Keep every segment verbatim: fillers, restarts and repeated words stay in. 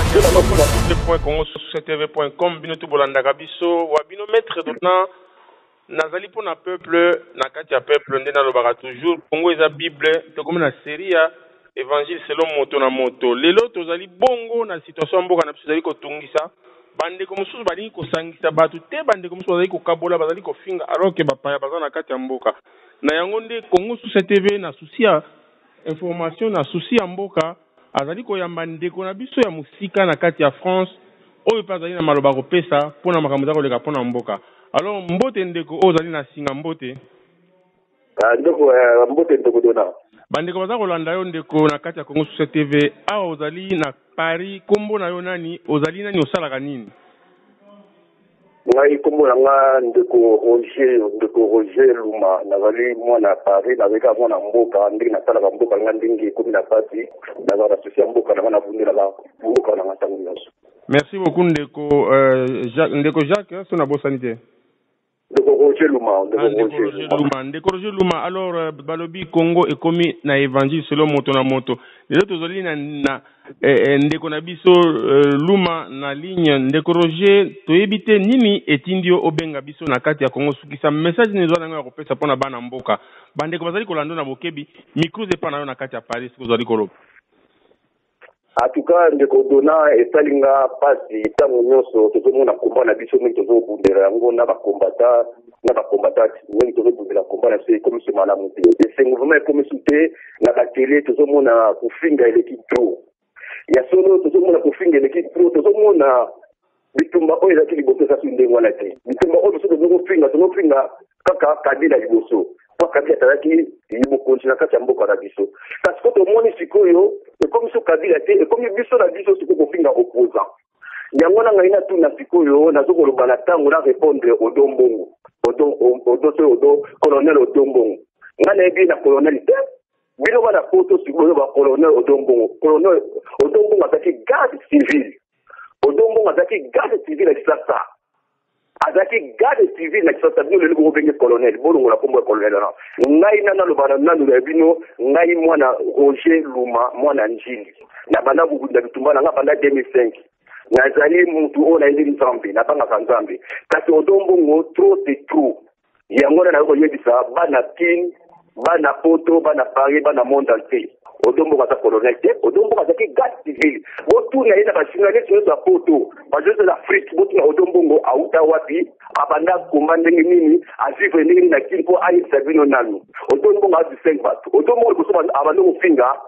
point congo sur t v point com bino to bolandaka biso wa bino maître dona nazali mpo na peuple na kati ya peuple nde nalobaka toujours congo eza bible tokomi na série ya évangile selon moto na moto lelo tozali bongo na situation ya mboka na biso ezali kotungisa bandeko mosusu balingi kosangisa bato te bandeko mosusu bazali kokabola bazali kofinga alors ke bapaya baza na kati ya mboka na yango nde congo sur t v na susi ya information na susi ya mboka azali koyamba ndeko na biso ya musika na kati ya France oyo mpe azali na maloba kopesa mpona makambo eza koleka mpona mboka alors mbote ndeko oyo ozali na singa mbote ndeko mbote ndeko dona bandeko baza kolanda yo ndeko na kati ya Congo sur T V awa ozali na Paris kombo na yo nani ozali nani osalaka nini ngai kombo na nga ndeko Roger ndeko Roger Luma nazali mwana Paris naveka mwana mboka ndenge nasalaka mboka nga ndenge komi na pasi nazala na susi ya mboka nanga navundelaka mboka nanga ntango nyonso. Merci beaucoup ndeko euh, Jacques ndeko Jacques so na bosani te ndeko Roger Luma ndeko Roger Luma ndeko Roger Luma alors uh, balobi Congo ekomi na évangile selon moto na moto lelo tozali na, na eh, ndeko na biso uh, Luma na ligne ndeko Roger toyebi te nini etindi yo obenga biso na kati ya Congo sukisa message ni ezwa nango ya kopesa mpona bana mboka bandeko bazali kolanda na bokebi micro epa na yo na kati ya Paris kozali koloba en tout cas ndeko dona esalinga pasi ntango nyonso tozomona komba na biso mingi tozobundela yango na bakombata na bakombatati mingi tozobundela komba na biso ekomisi malamu te esengo vraimen ekomisi te na batele tozomona kofinga eleki tro ya solo tozomona kofinga eleki tro tozomona bitumba oyo ezalaki liboso ezaki ndenge wana te bitumba oyo biso tozokofinga tozofinga kaka kabila liboso mpo kabila azalaki mokonzi na kati ya mboka na biso kasi ko tomoni sikoyo ekomi so kabila te ekomi biso na biso sikoyo kofinga opposant yango na ngai natuna sikoyo nazokoloba na ntango na répondre odombongo odo so odo colonel odombongo ngai nayebi na colonel te bino bana poto sikoyo bacolonel odombongo colonel odombongo azalaki garde civile odombongo azalaki garde civile ya kisasa azalaki garde civile na kisasa bino lelo kobenge colonel bolongola kombo ya colonel wana ngai nana lobana nanu ya bino ngai mwana Roger Luma mwana njili na banda bukunda bitumba na nga banda deux mille cinq nazali mutu oyo nayebi nzambe nabangaka nzambe kasi odombongo trop c'est trop yango na nayo koyebisa bana kin bana poto bana Paris bana monde entier odombo kata colonel te odombo kata garde civile botuna ye na bajournaliste nyonso ya poto bajournaliste de l'Afrique botuna odombongo auta wapi abanda komba ndenge nini avivre ndenge nini na kini mpo ayebisa bino nanu odombongo azi cinq bato odombongo liboso abanda kofinga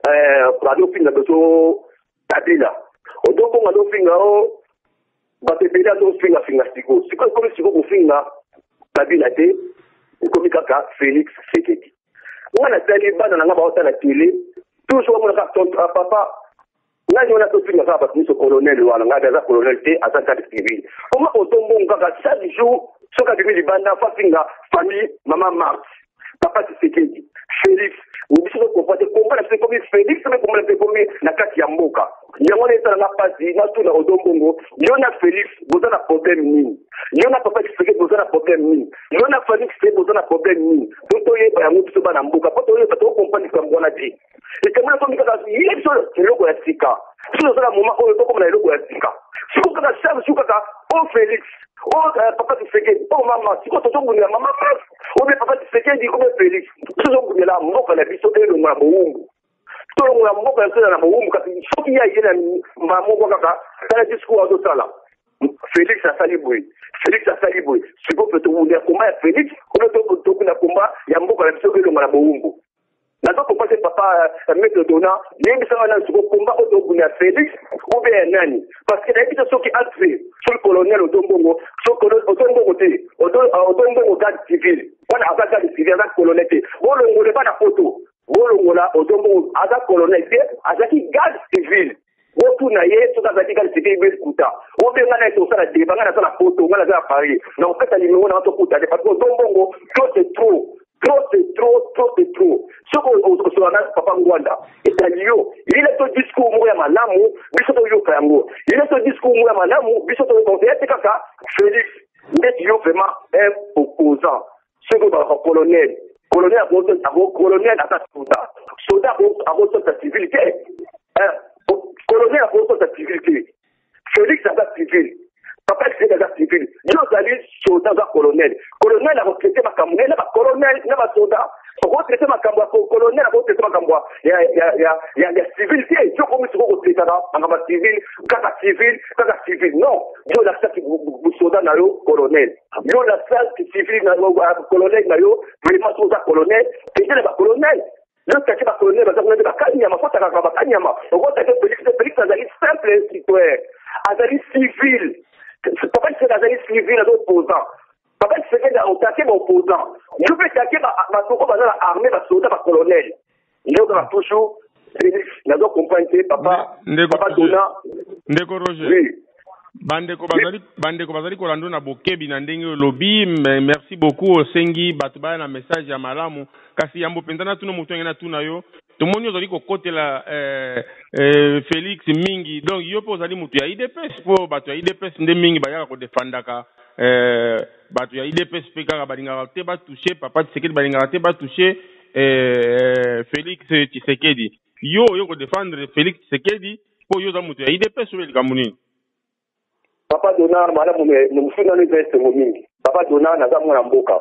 bando kofinga biso kabila odombongo azofinga o bato ebele azofingafinga siko siko ekomi siko kofinga kabila te ekomi kaka Félix Tshisekedi wana tali bana nanga baotala télé toujours mona ka ton papa nani wana tofinga kaka bato miso colonel wana ngai aza colonel te aza garde civile oma otombongo kaka chaque jour soki abimi libanda fafinga famille mama Marthe papa Tshisekedi Félix biso tokompa te komba na biso ekomi Félix me komba na biso ekomi na kati ya mboka yango na esalanga mpasi natuna odombongo yo na Félix boza na problème nini yo na papa Tshisekedi boza na problème nini yo na Félix te boza na problème nini to toyeba yango biso bana mboka mpo toyeba tokokompa likambo wana te ekamona tomi kaka ye biso eloko ya sika biso tozala moma oyo tokoma na eloko ya sika siko kaka charge siko kaka o Félix o papa Tshisekedi o mama siko tozobundela mama obe papa Tshisekedi obe Félix biso tozobundela mboka na biso elongo na bowumbu tolongo ya mboka yasala na bowumbu kasi soki ya ye na mamoko kaka tala discours azosala Félix asali boye Félix asali boye siko pe tokunda komba ya Félix obe tokunda komba ya mboka na biso elongo na bowumbu nazokomba te papa maître dona yebisa wana siko komba oyo tokunda ya Félix obe ya nani parce que nayebisa soki entre sur le colonel odombongo odombongo te odombongo garde civile wana aza garde civile aza colonel te bolongole bana poto bolongola odombongo aza colonel te azalaki garde civile botuna ye soki azalaki garde civile besikuta obenga na ye tosala deba nga naza na poto nga naza na Paris na kopesa limengo na nga tokuta te parce que odombongo trop c'est trop trop c'est trop trop c'est trop soki osola papa Ngwanda etali yo ile to discours moko ya malamu biso toyoka yango ile to discours moko ya malamu biso toyoka te kaka Félix ndeti yo vraiment un opposant soki baka colonel colonel ako colonel ata soda soda ako sota civilité colonel ako sota civilité colonel colonel akotraite makambo na ba colonel na ba soda akotraite makambo ya colonel akotraite makambo ya ya ya ya ya civil te jo komi siko kotraite na makambo civil kaka civil kaka civil non yo la saki soda na yo colonel yo la saki civil na colonel na yo vraiment soda colonel te ba colonel le kaki ba colonel ba zakuna ba kanyama fota ka ba kanyama okota ke Félix Félix azali simple citoyen azali civil papa c'est azali civil à opposant papa c'est que attaquer mon opposant je peux attaquer ma ma soko ba la armée ba soldat ba colonel yo ba toujours Félix na do comprendre papa papa dona ndeko Roger oui bandeko bazali bandeko bazali kolando na bokebi na ndenge lobi merci beaucoup osengi bato baya na message ya malamu kasi yambo pendana tuno mutu ngena tuna yo tomoni ozali kokotela eh, eh, Félix mingi donc yo po ozali mutu ya I D P S po bato ya I D P S nde mingi bayaka kodefandaka eh, bato ya I D P S pe kaka balingaka te batouche papa Tshisekedi balingaka te batouche eh, Félix Tshisekedi yo yo kodefendre Félix Tshisekedi po yo za mutu ya I D P S obelika munini papa dona mala mume mufuna ni veste mingi papa dona na za mwana mboka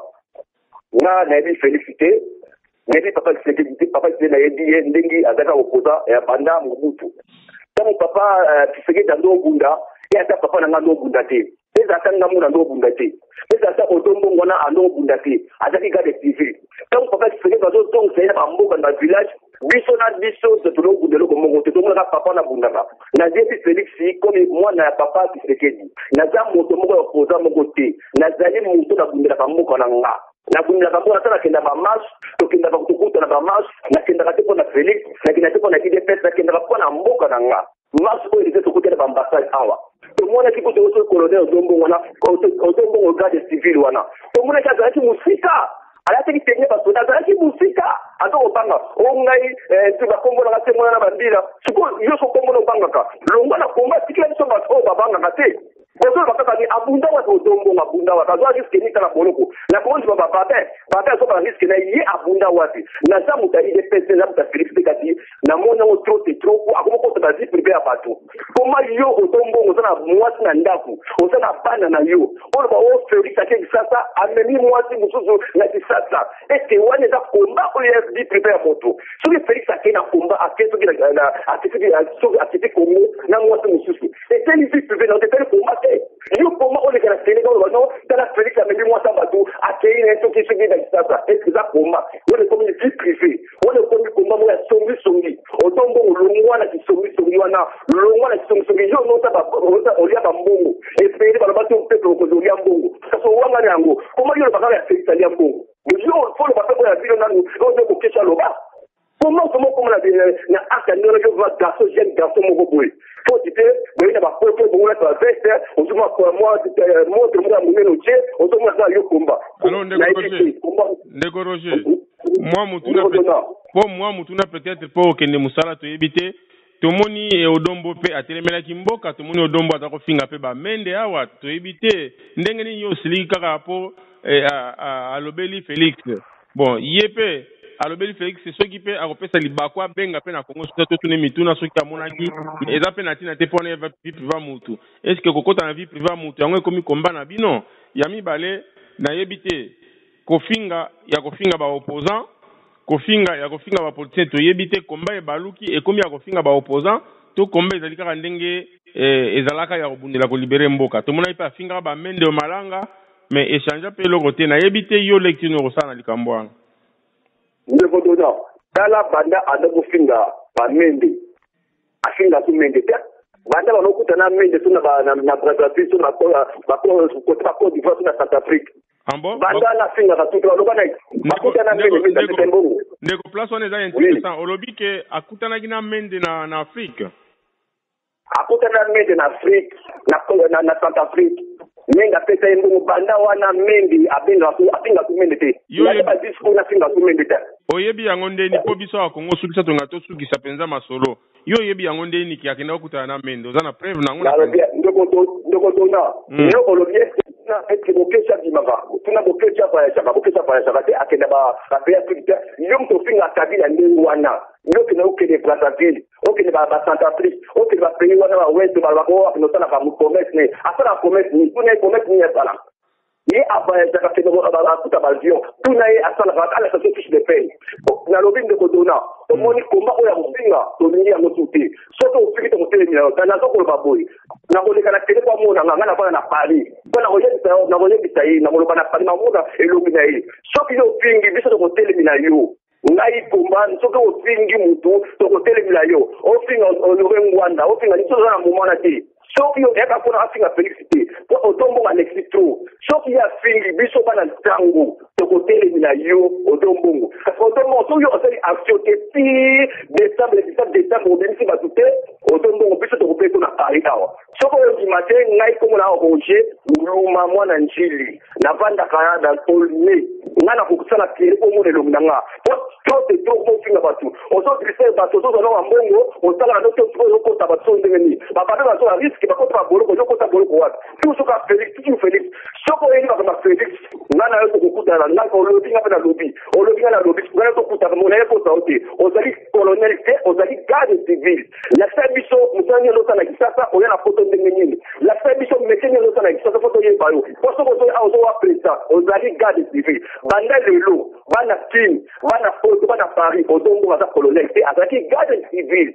na na bi félicité mais papa Tshisekedi papa Tshisekedi na yedi ndengi azaka opoza ya banda mubutu tant papa Tshisekedi ndo bunda ya ta papa na ndo bunda te eza tanga muna ndo bunda te eza ta otombo ngona ando bunda te azaki garde civil tant papa Tshisekedi bazo donc c'est ya mboka na village biso na biso de tout le monde de l'Omongo tout le monde papa na bundaka na jebi Félix comme moi na papa Tshisekedi na za moto moko opoza moko te na zali moto na bundaka moko na nga na bundaka moko na kenda ba marche to kenda ba kukuta na ba marche na kenda ka te na Félix na kenda te na I D P S na kenda ka na mboka na nga marche ko ile to kutela ba ambassade awa to mona kiko to so colonel Dombo wana o Dombo o garde civil wana to mona ka zaki musika alati kitenye basoda zaki musika ato obanga ongai tu bakombo na katemona na bandila siko yo so kombo no bangaka longa na komba tikela biso bato babanga kate bozo bakaka ni abunda wa Dombo abunda wa kazo riske ni kana boloko na konzi baba papa papa so ba riske na ye abunda wapi na za muta I D P S na muta Félix Kati na mona o trop te trop akoma ko ta zi privé abato koma yo Dombo ngozana mwasi na ndaku ozana bana na yo ono ba o Félix Kati sasa amemi mwasi musuzu na kisasa ete wane za komba o ya zi privé abato so ke Félix Kati na komba aketo ki na akiti so akiti komo na mwasi musuzu ete ni zi privé na ete komba yo koma o le kana tene ko no tala Félix amemi mwasi abato akei na to ki so ki na kisasa ete za komba o le komi zi privé o le komi komba mo ya songi songi otombo longwa na kisongi songi wana longwa na kisongi songi yo no ta ba o ya ba mbongo e pele ba ba to pepe ko do ya mbongo kaso wanga yango koma yo ba ka ya Félix ya mbongo yo fo le ba ko ya bilo nanu o de ko kesha loba comment comment comment la na aka no yo va garçon jeune garçon mo boy faut dire mais na ba ko ko bo na ta veste o tuma ko moi montre moi mo no che o tuma za yo komba alors ndeko Roger moi mutuna po moi mutuna peut-être po kende musala to ebite tomoni e Odombo pe atelemela kimboka tomoni Odombo atako finga pe ba mende awa to ebite ndenge ni yo silika ka po a alobeli Félix bon yepe alobeli Félix c'est ce qui peut akopesa libakwa benga pe na Congo surtout tune mituna soki amonaki eza pe na tina te pona vie privée mutu est-ce que kokota na vie privée mutu yango ekomi komba na bino ya mibale na yebite kofinga ya kofinga ba opposant kofinga ya kofinga ba politicien to yebite komba e baluki ekomi ya kofinga ba opposant to komba ezali kaka ndenge eh, ezalaka ya kobundela ko libérer mboka to mona ipa finga ba mende o malanga mais échange pe loko te na yebite yo lecture no sana likambo wana ndeko dona tala banda adabu finga ba mende afinga tu mende te banda banokuta na mende tuna ba na na Brazzaville tuna ba ba ko ta ko d'Ivoire tuna Centrafrique ambo banda na finga ka tutu lokana bakuta na mende mende tembongo ndeko place on est intéressant olobi ke akutana gina mende na na Afrique akuta na mende na Afrique na na, na Centrafrique menga pesa yembo banda wana mendi abinga ku abinga ku mende te ya ba disco na finga ku mende te oyebi yango ndeni po biso wa Congo sukisa to ngato sukisa penza masolo yo yebi yango ndeni ki akenda okutana na mende ozana preuve nango na ndoko ndoko dona yo olobie na eti bokesha bimaka tuna bokesha pa ya chaka bokesha pa ya chaka te akenda ba ba pe Afrique yo mto finga kabila ndeni wana yo kena okende Brazzaville okende ba ba Centrafrique okende ba pays wana ba west ba ba ko akino tana ka mu commerce ne asala commerce ni tuna commerce ni ya sala ye abayaka akuta bavion tuna ye asalaka ala station fiche de paye nalobi ndeko dona omoni komba oyo ya kofinga tolingi yango tu te soki ofingi tokotelemina yo naza koloba boye nakoleka na tele kwa monanga nga nafana na paris mpo nakoyebisa ye nakoloba na paris mamona elongi na ye soki yo ofingi biso tokotelemina yo ngai komba soki ofingi mutu tokotelemina yo ofinga olore ngwanda ofinga liso oza na momona te soki yo yaka mpona afinga félicité po otombonga alexi tro soki ye afingi biso bana ntango tokotelemina yo otombongo parce que otombongo soki yo osali action te ti décembre dix-sept décembre obimisi bato te otombongo biso tokopesa na paris awa soki oyondima te ngai komona awa roger luma mwana njili navandaka na polne ngai nakokosala kere omona elongi na nga po tote to mofinga bato ozodrise bato ozozala wa mbongo osalaka no te okota bato so ndenge nini babato bazola riske bakota baboloko ozokota boloko wapi tusuka félix tutu félix soko oyeli bakama félix nga na yo tokokutana nga olobi nga mpe na lobi olobi nga na lobi nga na tokutana mona ye kota o te ozali colonel te ozali garde civile lakisa biso mosala nyonso osala na kisasa oya na foto ndenge nini lakisa biso meke nyonso osala na kisasa foto oyeba yo po soko ozowa président ozali garde civile banda lelo bana kine bana foto bana paris ozombonga aza colonel te azalaki garde civile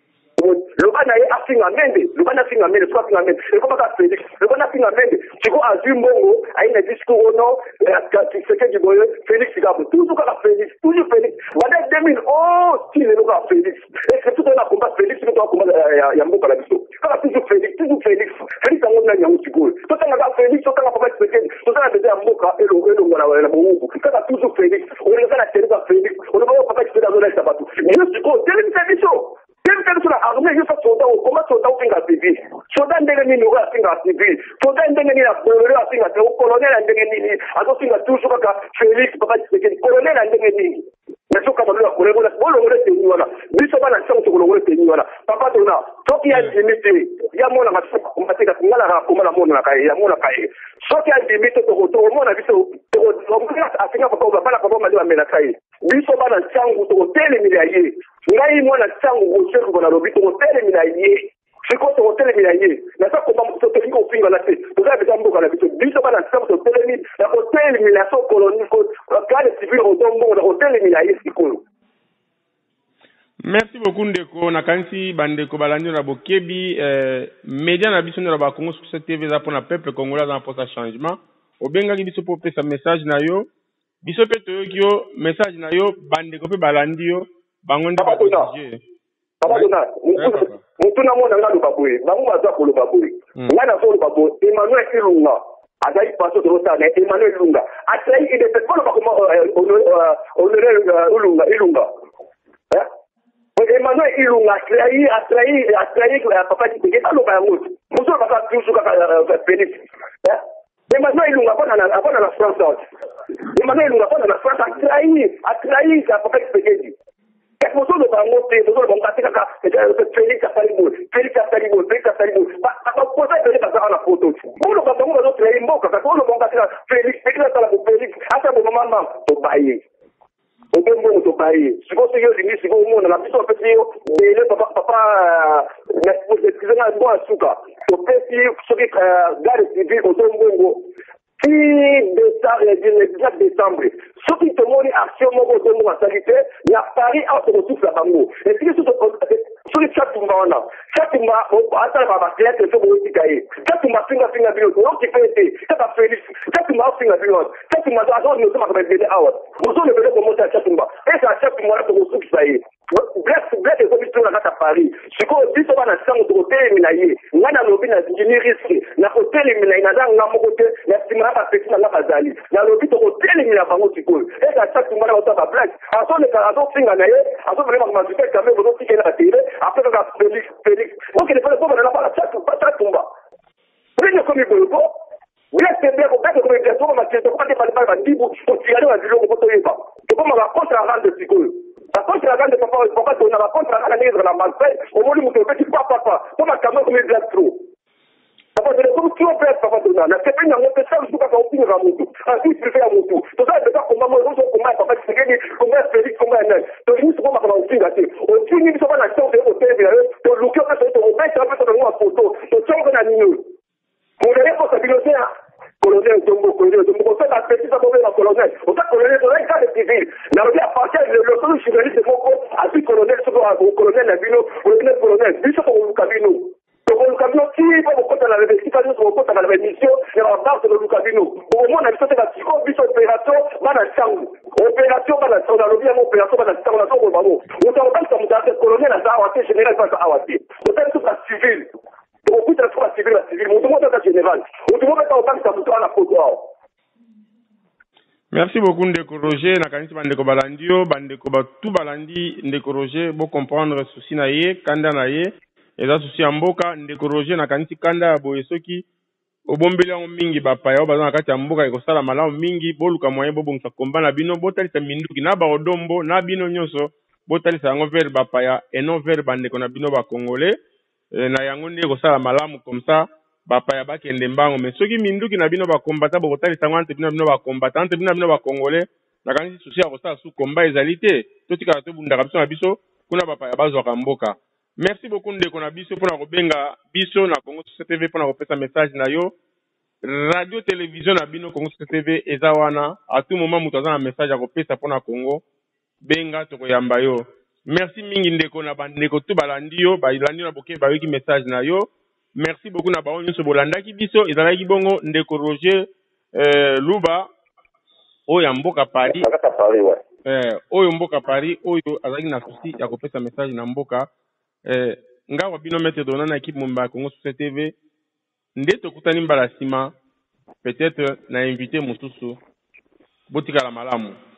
loba na ye afinga mende loba na afinga mende soki afinga mende ekomaka félix loba na afinga mende siko azwi mbongo ayi na discours ono kisekedi boye félix kabo toujours kaka félix toujours félix banda deux mille onze ti lelo kaka félix eke tout oyo na komba félix mpe toka komba ya mboka na biso kaka toujours félix toujours félix félix yango nani yango sikoyo totangaka félix totanga papa kisekedi totanga beze ya mboka elongo na mowuku kaka toujours félix oleka na tele ka félix olobaka papa kisekedi azolakisa bato yo sikoyo telemisa biso Quelqu'un sur la armée, il faut soldat, comment soldat ou finga civil. Soldat ndenge nini ou finga civil. Soldat ndenge nini la colonel a finga civil. Colonel ndenge nini. Azo finga toujours ka Félix papa Tshisekedi. Colonel ndenge nini. Mais so kama la colonel, bon le ngole teni wana. Biso bana chango to ngole teni wana. Papa dona, soki ya limite. Ya mona masaka kumateka ngala ra komala mona kai, ya mona kai. Soki ya limite to ko to mona biso to ko ngala afinga papa bana papa mali wa mena kai. Biso bana chango to tele miliaye. Ngai mwana tangu gocheru bona lobi to telemina ye siko to telemina ye na sa komba to te ko finga la te to ga beta mboka la biso biso bana tangu to telemina na ko telemina so koloni ko kale civil o dombo na ko telemina ye siko. Merci beaucoup ndeko na kanisi bandeko balandi na bokebi euh média na biso na ba Congo sur cette T V za pona peuple congolais dans pour sa changement obenga biso pour pesa message na yo biso pe to yo message na yo bandeko pe balandi yo bangonda ba protéger papa dona mutu na mona ngalo baboye bango baza ko lo baboye ngana so lo baboye Emmanuel Ilunga azali paso de rota na Emmanuel Ilunga atrai ide pe ko lo bakoma honoré Ilunga Ilunga eh Emmanuel Ilunga atrai atrai atrai papa di ke lo ba ngo muso baka tusu kaka Félix eh Emmanuel Ilunga pas na pas na la France Emmanuel Ilunga pas na la France atrai atrai papa di Mozo de Bangote, Mozo de Bangote, Félix Afaribo, Félix Afaribo, Félix Afaribo, pas poser de la la photo. Pour le Bango, notre rémbo, quand on le Bangote, Félix, Félix Félix, à ce moment, au bailli. Au même moment, au bailli. Si vous savez, il y a au monde, la mission de petit, papa, papa, excusez-moi, moi, Souka, au petit, ce qui garde civil, au Zongo. Si décembre, le décembre, ce qui te montre action, mon de moi, salité, il y a Paris à se retrouver à Bango. Et si sur les chats, on a, chaque mois, on attend ma clé, c'est sur le petit chaque mois, finger, finger, bio, on qui fait, c'est pas Félix, chaque mois, finger, bio, chaque mois, d'argent, nous sommes à mettre out. Nous sommes le comment à chaque mois. Et ça, chaque mois, on se retrouve ça y est. Black, black, et comme il à Paris. Ce qu'on dit, on va dans le côté, minaye, on a dans l'objet d'ingénierie risquée, n'a côté, minaye, n'a dans le côté, n'a pas fait ça, n'a pas d'ali. N'a l'objet de côté, minaye, bango, tiko. Et à chaque mois, on va black. À son état, à son finger, naye, à son vraiment, ma super, quand même, on a la télé, après, on a Félix, Félix. Donc, il est pas le pauvre, on n'a pas la chatte, pas chatte, on va. Vous voyez comme il veut pas. Vous êtes bien, vous êtes comme il veut pas, mais c'est pas des balles, pas des balles, pour tirer un vélo, on peut pas. C'est comme on va contre la rente de psychologue. La contre la grande papa, papa, on a la contre la grande nègre dans la malfaite, au moins, nous devons petit papa, papa, comme un camion comme il blague trop. Papa, je ne sais pas si papa, donna, la sepine n'a pas ça, je ne sais pas si on à mon tour. Ensuite, je fais à mon tour. Tout ça, je ne sais pas comment, comment, comment, papa, c'est gagné, comment, Félix, comment, un œil. Donc, nous, comment, on va aussi, on finit, nous sommes en action, on au T V, on look up, on met un peu sur le photo, on tient un animal. On n'avait pas sa bibliothèque. Colonel Zongo, colonel colonel biso tokoluka bino tokoluka bino ti po bokota na esika nyonso bokota na émission ya babarte tokoluka bino bokomona biso te basiko biso opération bana ntango opération bana ntango nalobi yango opération bana ntango nazo koloba ngo moto akotalisa moto ate colonel aza awa te général mpasa awa te otali so bacivile tokokuta so bacivile bacivile moto moko ata général moto moko ata kotalisa moto wana poto awa. Merci beaucoup Ndeko Roger nakanisi bandeko balandi yo bandeko batu balandi Ndeko Roger bo comprendre souci na ye kanda na ye eza souci ya mboka Ndeko Roger nakanisi kanda ya boye soki obombeli yango mingi bapaya oyo baza na kati ya mboka ekosala malamu mingi boluka moyen bobongisa komba na bino botalisa minduki na baodombo na bino nyonso botalisa yango vers bapaya eno vers bandeko na bino bakongole e, na yango nde ekosala malamu comme ça bapaya bakende mbango mais soki minduki na bino bakombata bokotalisa yango ante bino na bino bakombata ante bino na bino bakongole nakanisi susi ya kosala su komba ezali te totikala tobundaka biso na biso kuna bapaya bazwaka mboka. Merci beaucoup ndeko na biso mpona kobenga biso na Congo C T V mpona kopesa message na yo radio télévision na bino Congo C T V eza wana à tout moment moto aza na message ya kopesa mpona Congo benga tokoyamba yo. Merci mingi ndeko na bandeko tu balandi yo balandi na boke bayoki message na yo. Merci beaucoup na bao nyonso bolandaki biso ezalaki bongo Ndeko Roger euh, Luba oyo mboka Paris eh oyo mboka Paris oyo azalaki na souci ya kopesa message na mboka eh ngawa bino mete dona na équipe Mumba Congo C T V nde tokutani mbala sima peut-être na invité mususu botika la malamu.